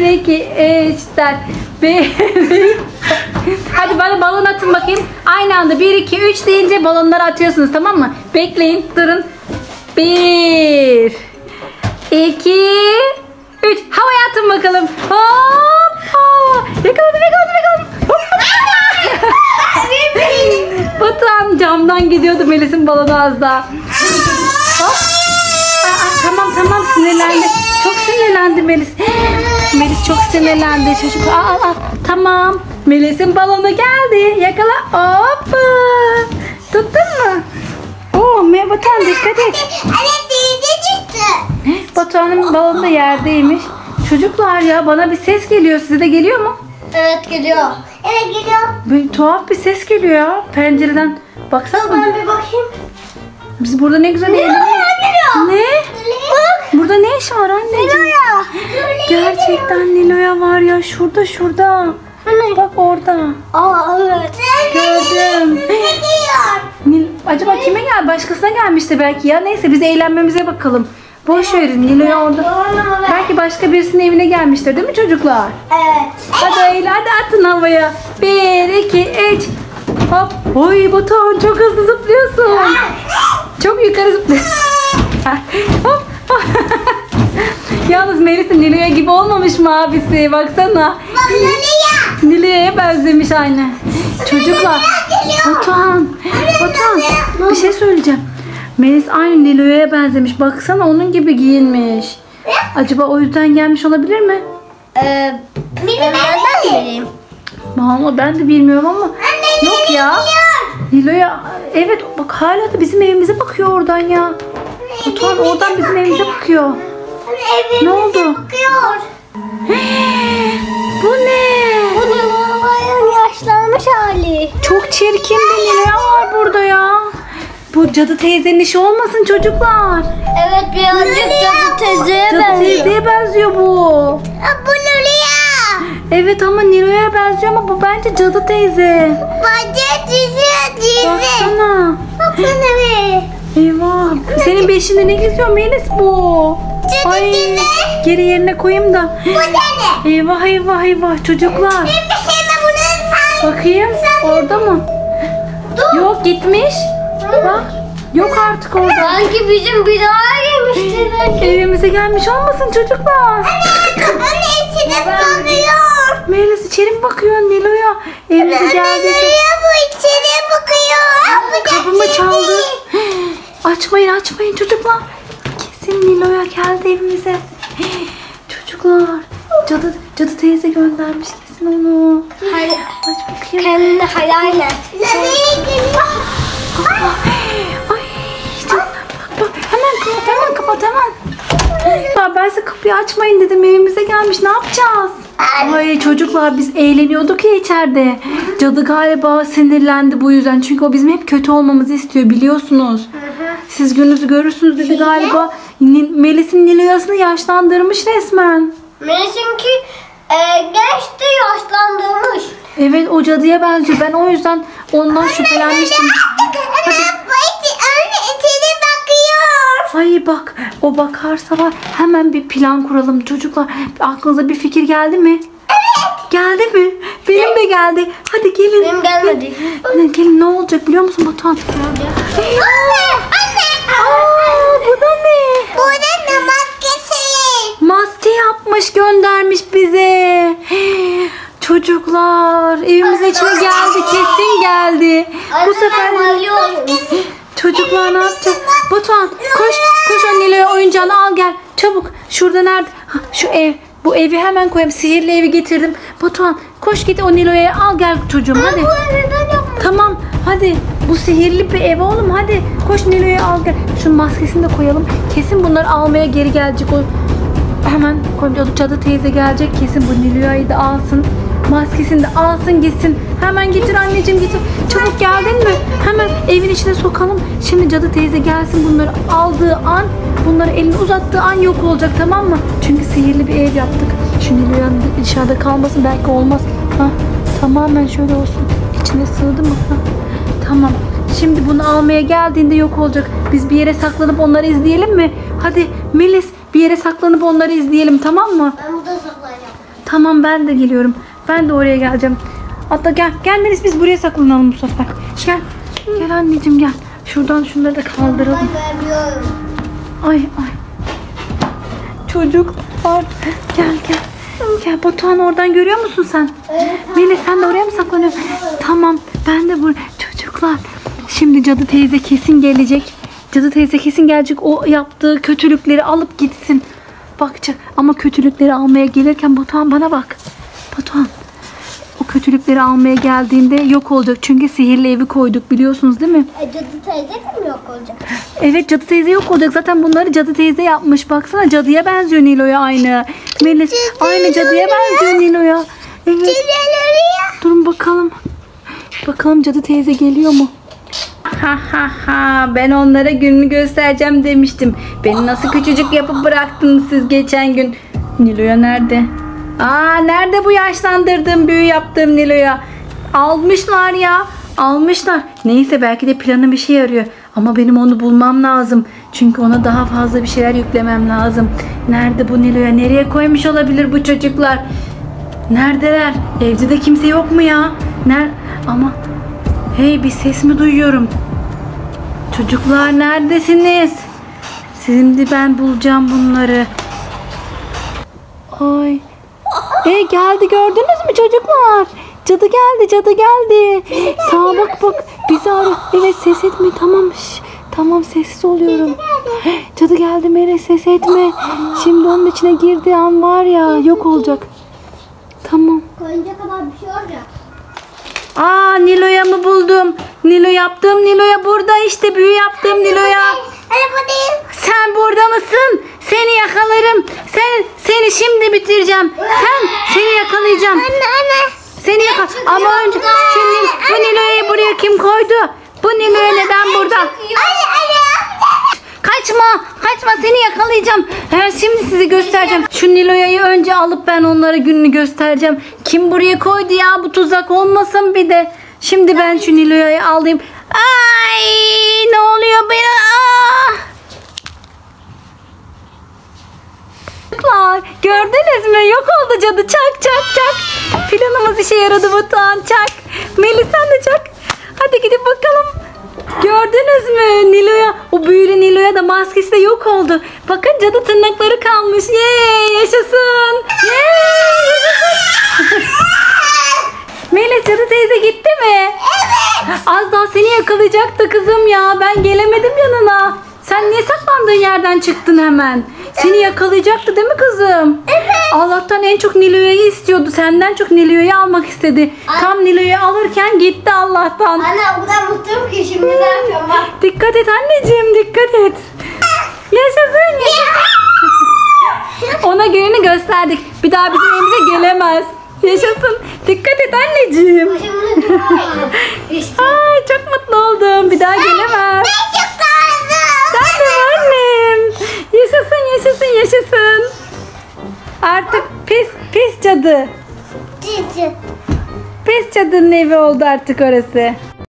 2, 3, 4. Hadi bana balon atın bakayım. Aynı anda 1, 2, 3 deyince balonları atıyorsunuz, tamam mı? Bekleyin, durun. 1, 2, 3. Havaya atın bakalım. Hop. Yakaladım. Batuhan camdan gidiyordu, Melis'in balonu az daha. Hop. Tamam sinirlendi. Çok sinirlendi Melis. Melis çok sinirlendi çocuk. Tamam. Melis'in balonu geldi. Yakala. Hoppa. Tuttun mu? Batuhan dikkat et. Batuhan'ın balonu da yerdeymiş. Çocuklar ya, bana bir ses geliyor. Size de geliyor mu? Evet geliyor. Evet geliyor. Bir tuhaf bir ses geliyor ya pencereden. Baksana. Ben bir bakayım. Biz burada ne güzel eğleniyoruz. Ne? Bak. Burada ne iş var anneciğim? Nilo'ya. Gerçekten Nilo'ya var ya, şurada. Hani? Bak orada. Evet. Gördüm. Acaba kime geldi? Başkasına gelmişti belki ya. Neyse biz eğlenmemize bakalım. Boş verin, Nilo'ya orada. Belki başka birisinin evine gelmiştir değil mi çocuklar? Evet. Hadi atın havaya. 1, 2, 3. Hop. Oy Batuhan, çok hızlı zıplıyorsun. Çok yukarı zıplıyorsun. Hop. Yalnız Melis Nilo'ya gibi olmamış mı abisi? Baksana. Nilo'ya benzemiş aynı. Çocuklar. Batuhan. Bir şey söyleyeceğim. Melis aynı Nilo'ya benzemiş. Baksana, onun gibi giyinmiş. Acaba o yüzden gelmiş olabilir mi? Bilmiyorum. Vallahi ben de bilmiyorum ama. Yok ya. Nilo'ya, evet bak hala da bizim evimize bakıyor oradan ya. Batuhan oradan bizim evimize bakıyor. Ne oldu? Bu ne? Bu Nilo'nun yaşlanmış hali. Çok çirkin bir Nilo'ya var burada ya. Bu cadı teyzenin işi olmasın çocuklar. Evet, birazcık cadı teyzeye Cadı benziyor. teyzeye benziyor bu. Bu Nilo'ya. Evet ama Nilo'ya benziyor ama bu bence cadı teyze. Bence dizi. Baksana. Baksana be. Eyvah. Senin beşinde ne geziyor Melis bu? Cadı teyze. Geri yerine koyayım da. Bu ne? Eyvah çocuklar. Bakayım orada mı? Yok, gitmiş. Bak. Yok artık orada. Sanki bizim binaya girmişti belki. Evimize gelmiş olmasın çocuklar. Anne içine bakıyor. Melis içeri mi bakıyor Nilo'ya? Evimize geldi. Nilo'ya bu içine bakıyor. Kapımı çaldı. Açmayın çocuklar. Kesin Nilo'ya geldi evimize. Çocuklar. Cadı teyze göndermiş kesin onu. Hayır. Aç bakayım. Kendini hayal et. Ay canım, bak hemen kapat hemen. Ya ben size kapıyı açmayın dedim, evimize gelmiş, ne yapacağız? Ay çocuklar, biz eğleniyorduk ya içeride. Cadı galiba sinirlendi bu yüzden, çünkü o bizim hep kötü olmamızı istiyor biliyorsunuz. Siz gününüzü görürsünüz dedi galiba. Melis'in Nilo'yasını yaşlandırmış resmen. Melis'inki gençti, yaşlandırmış. Evet, o cadıya benziyor, ben o yüzden ondan şüphelenmiştim. Anne içine bakıyor. Ay bak, o bakarsa var, hemen bir plan kuralım çocuklar. Aklınıza bir fikir geldi mi? Evet. Geldi mi? Benim de geldi. Hadi gelin. Benim gelmedi. Gelin, ne olacak biliyor musun Batuhan? Anne. Bu da ne? Bu da ne maskesi? Maske yapmış, göndermiş bize. Çocuklar, evimizin içine geldi, kesin geldi. Bu sefer çocuklar ne yapacağız? Batuhan koş o Nilo'ya oyuncağını al gel. Çabuk. Şurada nerede? Şu ev. Bu evi hemen koyayım. Sihirli evi getirdim. Batuhan koş git o Nilo'ya al gel çocuğum hadi. Tamam hadi. Bu sihirli bir ev oğlum, hadi. Koş Nilo'ya al gel. Şunun maskesini de koyalım. Kesin bunları almaya geri gelecek o. Hemen koyayım. Cadı teyze gelecek. Kesin bu Nilo'yu da alsın. Maskesini de alsın gitsin. Hemen getir anneciğim, getir. Çabuk, geldin mi? Hemen evin içine sokalım. Şimdi cadı teyze gelsin, bunları aldığı an, bunları elini uzattığı an yok olacak, tamam mı? Çünkü sihirli bir ev yaptık. Şu Nilo'nun dışarıda kalmasın, belki olmaz. Tamamen şöyle olsun. İçine sığdı mı? Tamam. Şimdi bunu almaya geldiğinde yok olacak. Biz bir yere saklanıp onları izleyelim mi? Hadi Melis, bir yere saklanıp onları izleyelim, tamam mı? Ben burada saklayacağım. Tamam ben de geliyorum. Ben de oraya geleceğim. Hatta gel. Gel Melis biz buraya saklanalım bu sefer. Gel. Gel anneciğim gel. Şuradan şunları da kaldıralım. Ben görüyorum. Ay ay. Çocuklar. Gel gel. Gel Batuhan oradan görüyor musun sen? Evet. Melis sen de oraya mı saklanıyorsun? Tamam ben de buraya. Çocuklar. Şimdi cadı teyze kesin gelecek. Cadı teyze kesin gelecek. O yaptığı kötülükleri alıp gitsin. Bakacak. Ama kötülükleri almaya gelirken Batuhan bana bak. Batuhan. O kötülükleri almaya geldiğinde yok olacak. Çünkü sihirli evi koyduk biliyorsunuz değil mi? Cadı teyze de mi yok olacak? Evet cadı teyze yok olacak. Zaten bunları cadı teyze yapmış. Baksana cadıya benziyor Nilo'ya aynı. Melis aynı cadıya benziyor Nilo'ya. Evet. Durun bakalım. Bakalım cadı teyze geliyor mu? Ha ha ha ben onlara gününü göstereceğim demiştim. Beni nasıl küçücük yapıp bıraktınız siz geçen gün. Nilo'ya nerede? Nerede bu yaşlandırdığım büyü yaptığım Nilo'ya? Almışlar ya. Almışlar. Neyse belki de planı bir şey yarıyor. Ama benim onu bulmam lazım. Çünkü ona daha fazla bir şeyler yüklemem lazım. Nerede bu Nilo'ya? Nereye koymuş olabilir bu çocuklar? Neredeler? Evde de kimse yok mu ya? Ama hey bir ses mi duyuyorum? Çocuklar neredesiniz? Şimdi ben bulacağım bunları. Ay. Geldi gördünüz mü çocuklar? Cadı geldi cadı geldi. Sağa bak bizi arıyor. Evet ses etme tamam. Tamam sessiz oluyorum. Cadı geldi Melis ses etme. Şimdi onun içine girdiği an var ya yok olacak. Tamam. Koyunca kadar bir şey olacak. Nilo'ya mı buldum? Nilo'ya burada işte büyü yaptığım Nilo'ya. Araba değil. Sen burada mısın? Seni yakalarım. Seni şimdi bitireceğim. Seni yakalayacağım. Anne. Seni ama önce şimdi bu Nilo'yu buraya kim koydu? Bu Nilo'ya neden burada? Anne. Kaçma seni yakalayacağım. Şimdi sizi göstereceğim. Şu Nilo'yu önce alıp ben onlara gününü göstereceğim. Kim buraya koydu ya bu tuzak olmasın bir de. Şimdi ben şu Nilo'yu alayım. Ay ne oluyor bana? Gördünüz mü? Yok oldu cadı. Çak. Planımız işe yaradı Batuhan. Çak. Melis sen de çak. Hadi gidip bakalım. Gördünüz mü? Nilo'ya, o büyülü Nilo'ya da maskesi de yok oldu. Bakın cadı tırnakları kalmış. Yaşasın. Melis cadı teyze gitti mi? Evet. Az daha seni yakalayacaktı kızım ya. Ben gelemedim yanına. Sen niye saklandığın yerden çıktın hemen? Seni yakalayacaktı değil mi kızım? Evet. Allah'tan en çok Nilo'yu istiyordu. Senden çok Nilo'yu almak istedi. Tam Nilo'yu alırken gitti Allah'tan. Anne o kadar mutluyum ki şimdi ne yapıyorum bak. Dikkat et anneciğim dikkat et. Yaşasın. Ona gününü gösterdik. Bir daha bizim evimize gelemez. Yaşasın. Dikkat et anneciğim. Ay çok mutlu oldum. Bir daha gelemez. Sen de annem. Yaşasın. Artık pis cadı. Pis cadının evi oldu artık orası.